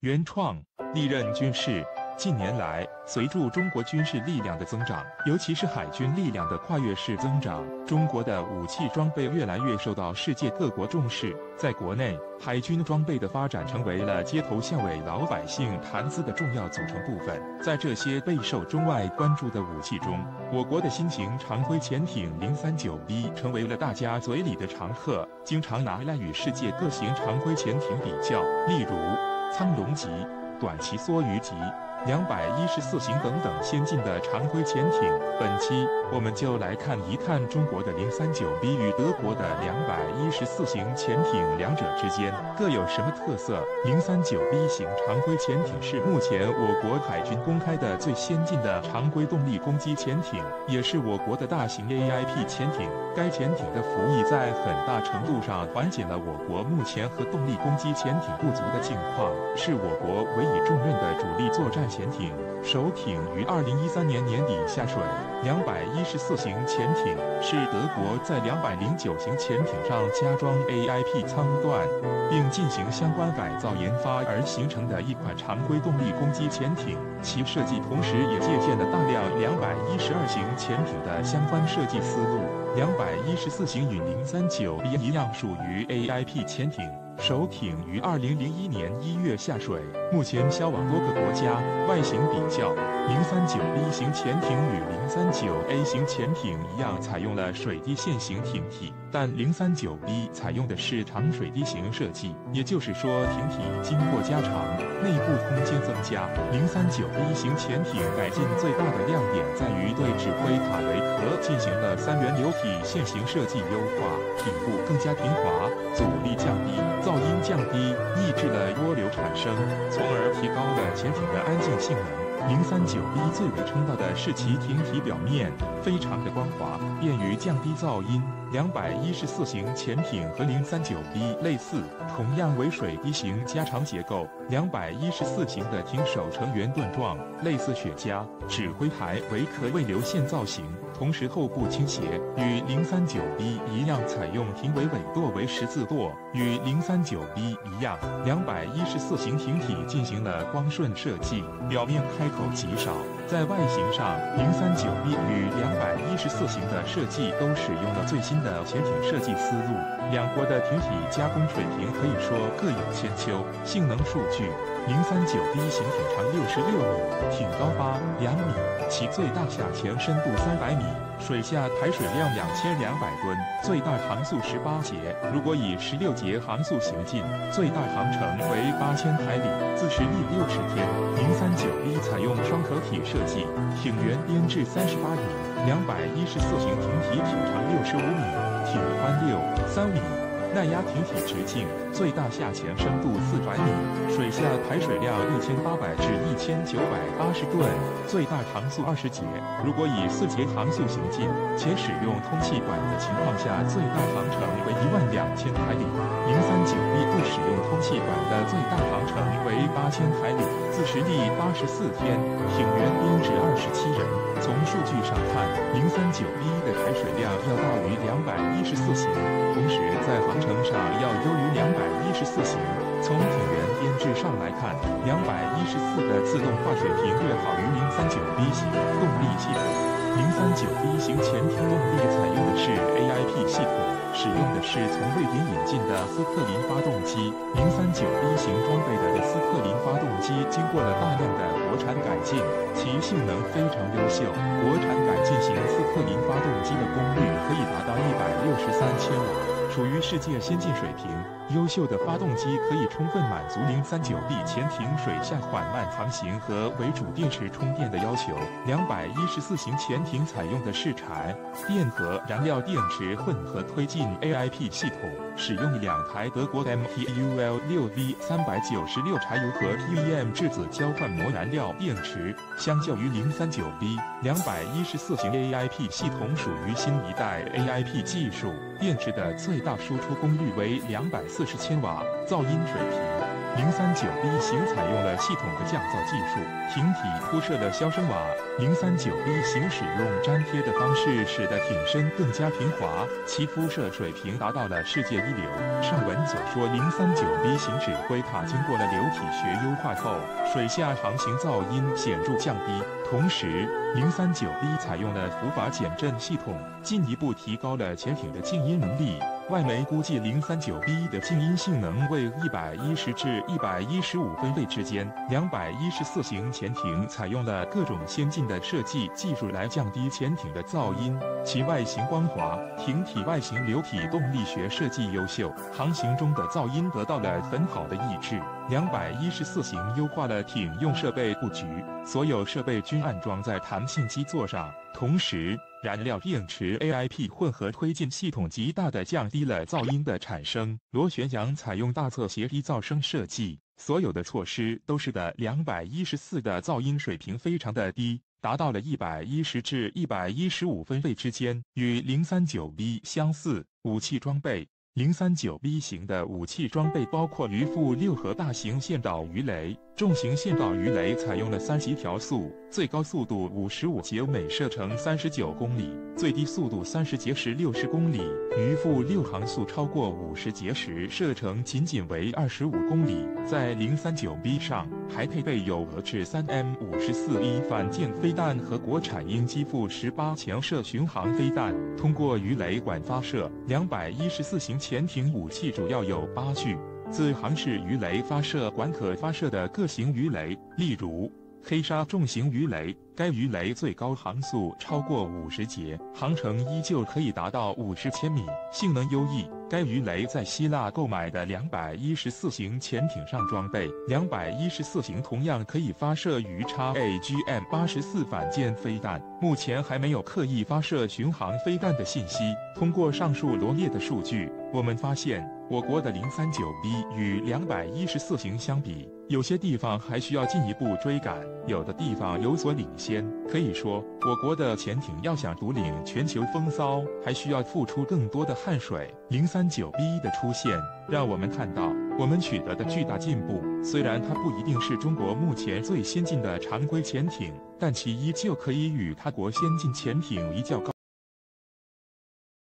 原创，历任军事。近年来，随着中国军事力量的增长，尤其是海军力量的跨越式增长，中国的武器装备越来越受到世界各国重视。在国内，海军装备的发展成为了街头巷尾老百姓谈资的重要组成部分。在这些备受中外关注的武器中，我国的新型常规潜艇039B 成为了大家嘴里的常客，经常拿来与世界各型常规潜艇比较，例如苍龙级、短鳍梭鱼级、214型等等先进的常规潜艇。本期我们就来看一看中国的039B 与德国的214型潜艇两者之间各有什么特色。039B 型常规潜艇是目前我国海军公开的最先进的常规动力攻击潜艇，也是我国的大型 AIP 潜艇。该潜艇的服役在很大程度上缓解了我国目前核动力攻击潜艇不足的境况，是我国委以重任的主力作战潜艇。首艇于2013年年底下水。214型潜艇是德国在209型潜艇上加装 AIP 舱段，并进行相关改造研发而形成的一款常规动力攻击潜艇。其设计同时也借鉴了大量212型潜艇的相关设计思路。214型与039B 一样属于 AIP 潜艇。首艇于2001年1月下水，目前销往多个国家。外形比较，039B 型潜艇与039A 型潜艇一样，采用了水滴线型艇体，但039B 采用的是长水滴型设计，也就是说艇体经过加长，内部空间增加。039B 型潜艇改进最大的亮点在于对指挥塔维壳进行了3元流体线型设计优化，顶部更加平滑，阻力降低，噪音降低，抑制了涡流产生，从而提高了潜艇的安静性能。039B 最为称道的是其艇体表面非常的光滑，便于降低噪音。214型潜艇和039B 类似，同样为水滴型加长结构。214型的艇首呈圆盾状，类似雪茄，指挥台为可未流线造型，同时后部倾斜，与039B 一样采用艇尾尾舵为十字舵。与039B 一样，214型艇体进行了光顺设计，表面开口极少。在外形上，039B 与214型的设计都使用了最新的潜艇设计思路。两国的艇体加工水平可以说各有千秋。性能数据：039B 型艇长66米，艇高2米，其最大下潜深度300米，水下排水量2200吨，最大航速18节。如果以16节航速行进，最大航程为8000海里，自食力60天。039B 采用双壳体设计，艇员编制38米，214型艇体艇长65米，艇宽3米。耐压艇体直径，最大下潜深度400米，水下排水量1800至1980吨，最大航速20节。如果以4节航速行进，且使用通气管的情况下，最大航程为12000海里。039B 不使用通气管的最大航程为8000海里，自食力84天，艇员编制27人。从数据上看，039B 的排水量要大于214型，同时在航程上要优于214型。从艇员编制上来看，214的自动化水平略好于039B 型。动力系统，039B 型潜艇动力采用的是 AIP 系统，使用的是从瑞典引进的斯特林发动机。039B 型装备的斯特林发动机经过了大量的国产改进，其性能非常优秀。国产改进型斯特林发动机的功率可以达到163千瓦，属于世界先进水平。优秀的发动机可以充分满足039B 潜艇水下缓慢航行和为主电池充电的要求。214型潜艇采用的是柴电和燃料电池混合推进 AIP 系统，使用2台德国 MTUL6V396 柴油和 PEM 质子交换膜燃料电池。相较于039B， 214型 AIP 系统属于新一代 AIP 技术，电池的最大输出功率为240千瓦，噪音水平 039B 型采用了系统的降噪技术，艇体铺设了消声瓦。039B 型使用粘贴的方式，使得艇身更加平滑，其铺设水平达到了世界一流。上文所说，039B 型指挥塔经过了流体学优化后，水下航行噪音显著降低。同时，039B 采用了浮法减震系统，进一步提高了潜艇的静音能力。外媒估计039B 的静音性能为110至115分贝之间。214型潜艇采用了各种先进的设计技术来降低潜艇的噪音，其外形光滑，艇体外形流体动力学设计优秀，航行中的噪音得到了很好的抑制。214型优化了艇用设备布局，所有设备均安装在弹性基座上，同时燃料电池 AIP 混合推进系统极大地降低了噪音的产生。螺旋桨采用大侧斜低噪声设计，所有的措施都是的。214的噪音水平非常的低，达到了110至115分贝之间，与039B 相似。武器装备039B 型的武器装备包括鱼腹6核大型线导鱼雷，重型线导鱼雷采用了3级调速，最高速度55节每射程39公里，最低速度30节时60公里。鱼腹6航速超过50节时，射程仅为25公里。在039B 上还配备有俄制3M54E 反舰飞弹和国产鹰击负18强射巡航飞弹，通过鱼雷管发射。214型潜艇武器主要有8具自航式鱼雷发射管可发射的各型鱼雷，例如黑鲨重型鱼雷，该鱼雷最高航速超过50节，航程依旧可以达到50千米，性能优异。该鱼雷在希腊购买的214型潜艇上装备。214型同样可以发射鱼叉 AGM-84 反舰飞弹，目前还没有刻意发射巡航飞弹的信息。通过上述罗列的数据，我们发现我国的039B 与214型相比，有些地方还需要进一步追赶，有的地方有所领先。可以说，我国的潜艇要想独领全球风骚，还需要付出更多的汗水。039B 的出现，让我们看到我们取得的巨大进步。虽然它不一定是中国目前最先进的常规潜艇，但其依旧可以与他国先进潜艇一较高。